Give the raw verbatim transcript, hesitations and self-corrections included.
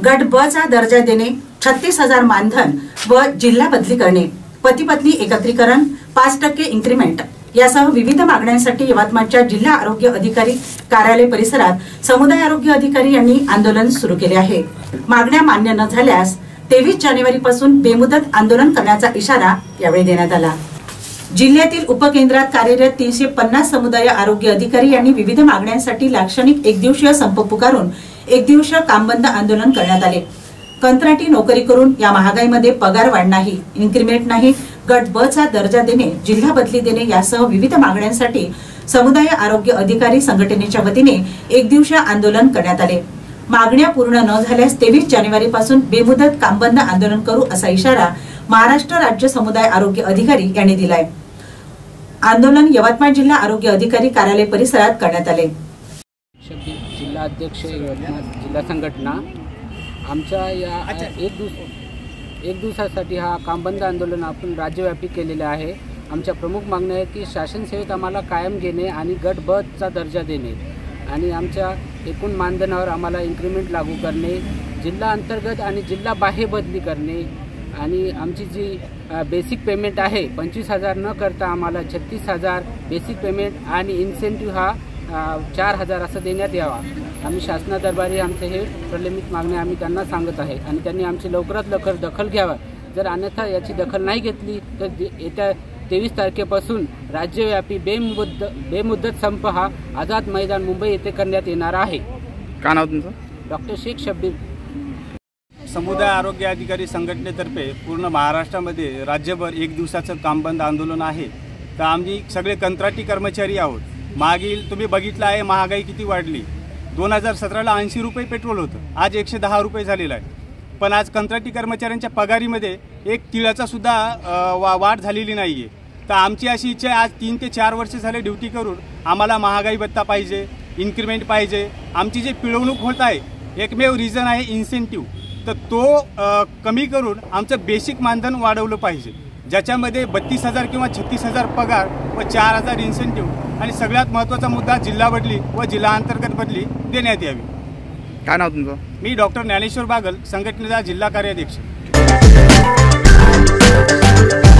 गट ब चा दर्जा देणे, छत्तीस हजार मानधन व जिल्हा बदली करणे, पती पत्नी एकत्रीकरण, पाच टक्के इन्क्रीमेंट यासह विविध मागण्यांसाठी यवतमाळच्या जिल्हा आरोग्य अधिकारी कार्यालय परिसरात समुदाय आरोग्य अधिकारी यांनी आंदोलन सुरू केले आहे। मागण्या मान्य न झाल्यास तेवीस जानेवारी पासून बेमुदत आंदोलन करण्याचा इशारा यावेळी देण्यात आला। जिल्ह्यातील उपकेंद्रात कार्यरत तीनशे पन्नास समुदाय आरोग्य अधिकारी यांनी विविध मागण्यांसाठी लाक्षणिक एक दिवसीय संप पुकारून एक दिवसीय कामबंद आंदोलन करण्यात आले। कंत्राटी नोकरी करून या महागाईमध्ये पगार वाढ नाही, इन्क्रीमेंट नाही, गट ब चा दर्जा देणे, जिल्हा बदली देणे यासह विविध मागण्यांसाठी समुदाय आरोग्य अधिकारी संघटनेच्या वतीने एक दिवसीय आंदोलन करण्यात आले। मागण्या पूर्ण न झाल्यास तेवीस जानेवारी पासून बेमुदत कामबंद आंदोलन करू असा इशारा महाराष्ट्र राज्य समुदाय आरोग्य अधिकारी यांनी दिलाय। आंदोलन यवतमाळ जिल्हा आरोग्य अधिकारी कार्यालय परिसरात करण्यात आले। जिल्हा अध्यक्ष यवतमाळ जिल्हा संघटना आमच्या या एक दिवस एक दिवसासाठी हा कामबंद आंदोलन आपण राज्यव्यापी केलेले आहे। आमच्या प्रमुख मागण्या आहेत की शासन सेवेत आम्हाला कायम घेणे आणि गट ब चा दर्जा देणे आणि आमच्या एकूण मानधनावर आम्हाला इन्क्रीमेंट लागू करणे, जिल्हा अंतर्गत आणि जिल्हा बाह्य बदली करणे आणि आमची जी बेसिक पेमेंट आहे पंचवीस हजार न करता आम्हाला छत्तीस हजार बेसिक पेमेंट आणि इन्सेंटिव्ह हा चार हजार असं देण्यात यावा। आम्ही शासनादरबारी आमचे हे प्रलंबित मागण्या आम्ही त्यांना सांगत आहे आणि त्यांनी आमची लवकरात लवकर दखल घ्यावा। जर अन्यथा याची दखल नाही घेतली तर येत्या तेवीस तारखेपासून राज्यव्यापी बेमुदत बेमुदत संप हा आझाद मैदान मुंबई येथे करण्यात येणार आहे। का नाव तुमचं? डॉक्टर शेख शब्बीर। समुदाय आरोग्य अधिकारी संघटनेतर्फे पूर्ण महाराष्ट्रामध्ये राज्यभर एक दिवसाचं कामबंद आंदोलन आहे। तर आम्ही सगळे कंत्राटी कर्मचारी आहोत। मागील तुम्ही बघितलं आहे महागाई किती वाढली। दोन हजार सतराला ऐंशी रुपये पेट्रोल होतं, आज एकशे दहा रुपये झालेलं आहे। पण आज कंत्राटी कर्मचाऱ्यांच्या पगारीमध्ये एक तिळाचा सुद्धा वा वाढ झालेली नाही आहे। तर आमची अशी इच्छा आहे, आज तीन ते चार वर्ष झाले ड्युटी करून आम्हाला महागाई भत्ता पाहिजे, इन्क्रीमेंट पाहिजे। आमची जी पिळवणूक होत आहे एकमेव रिझन आहे इन्सेंटिव्ह, तर तो कमी करून आमचं बेसिक मानधन वाढवलं पाहिजे, ज्याच्यामध्ये बत्तीस हजार किंवा छत्तीस हजार पगार व चार हजार इन्सेंटिव्ह आणि सगळ्यात महत्त्वाचा मुद्दा जिल्हा बदली व जिल्हा अंतर्गत बदली देण्यात यावी। काय नाव तुमचं? मी डॉक्टर ज्ञानेश्वर बागल, संघटनेचा जिल्हा कार्याध्यक्ष।